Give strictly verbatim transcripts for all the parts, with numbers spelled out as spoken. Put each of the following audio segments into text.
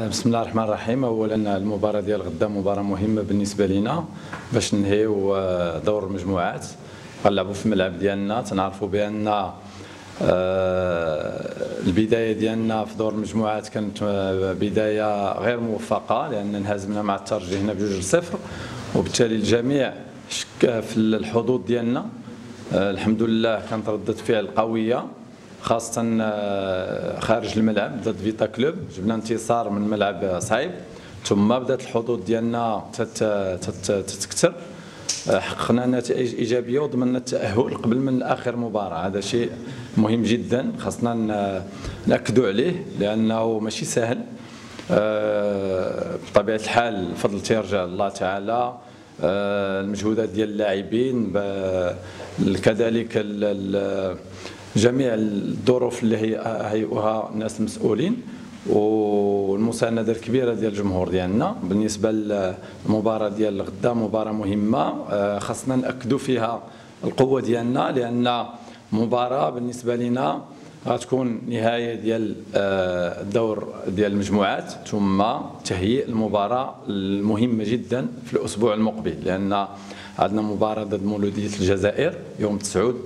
بسم الله الرحمن الرحيم. اولا المباراه ديال غدا مباراه مهمه بالنسبه لنا باش ننهيو دور المجموعات. غنلعبوا في الملعب ديالنا، تنعرفوا بان البدايه ديالنا في دور المجموعات كانت بدايه غير موفقه، لان انهزمنا مع الترجي هنا بجوج لصفر، وبالتالي الجميع شك في الحظوظ ديالنا. الحمد لله كانت ردة فعل قويه خاصة خارج الملعب ضد فيتا كلوب، جبنا انتصار من ملعب صعيب، ثم بدات الحظوظ ديالنا تتكثر، حققنا نتائج ايجابيه وضمننا التاهل قبل من اخر مباراه. هذا شيء مهم جدا خاصنا ناكدوا عليه لانه ماشي سهل. بطبيعه الحال الفضل تيرجع الله تعالى، المجهودات ديال اللاعبين كذلك جميع الظروف اللي هي هيئوها الناس المسؤولين، والمسانده الكبيره ديال الجمهور ديالنا. بالنسبه للمباراه ديال غدا مباراه مهمه خاصنا ناكدوا فيها القوه ديالنا، لان مباراه بالنسبه لنا غتكون نهايه ديال الدور ديال المجموعات ثم تهيئ المباراه المهمه جدا في الاسبوع المقبل، لان عندنا مباراه ضد مولوديه الجزائر يوم تسعود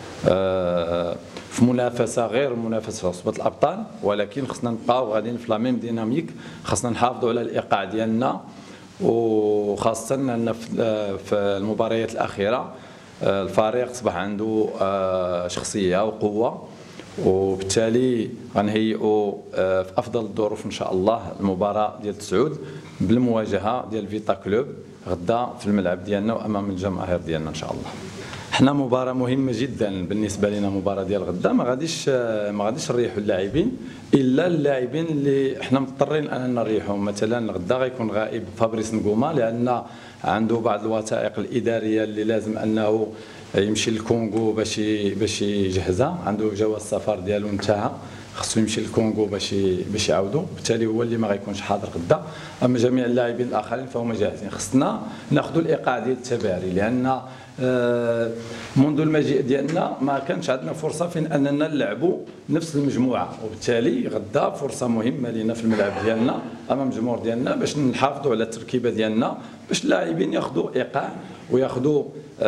في منافسه غير منافسه عصبه الابطال، ولكن خصنا نبقاو غاديين في لا ميم ديناميك، خصنا نحافظوا على الايقاع ديالنا، وخاصه ان في المباريات الاخيره الفريق اصبح عنده شخصيه وقوه، وبالتالي غنهيئوا في افضل الظروف ان شاء الله المباراه ديال تسعود بالمواجهه ديال فيتا كلوب غدا في الملعب ديالنا وامام الجماهير ديالنا ان شاء الله. حنا مباراه مهمه جدا بالنسبه لنا، مباراه ديال غدا ما غاديش ما غاديش نريحوا اللاعبين الا اللاعبين اللي حنا مضطرين اننا نريحهم. مثلا غدا غيكون غائب فابريس نغوما لان عنده بعض الوثائق الاداريه اللي لازم انه يمشي للكونغو باش باش يجهزها، عنده جواز السفر ديالو انتهى، خصو يمشي للكونغو باش باش يعاودوا، بالتالي هو اللي ما غيكونش حاضر غدا. اما جميع اللاعبين الاخرين فهم جاهزين. خصنا ناخذوا الايقاع ديال التباري، لان منذ المجيء ديالنا ما كانش عندنا فرصه فين اننا نلعبوا نفس المجموعه، وبالتالي غدا فرصه مهمه لينا في الملعب ديالنا امام الجمهور ديالنا باش نحافظوا على التركيبه ديالنا، باش اللاعبين ياخذوا ايقاع وياخذوا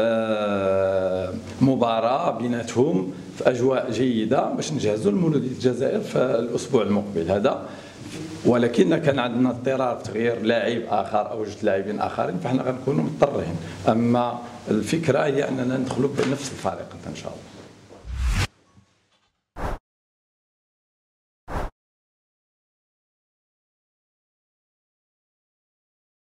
مباراه بيناتهم في اجواء جيده باش نجهزوا لمولوديه الجزائر في الاسبوع المقبل هذا. ولكن كان عندنا اضطرار في تغيير لاعب اخر او جوج لاعبين اخرين فاحنا غنكونوا مضطرين، اما الفكره هي اننا ندخلوا بنفس الفريق ان شاء الله.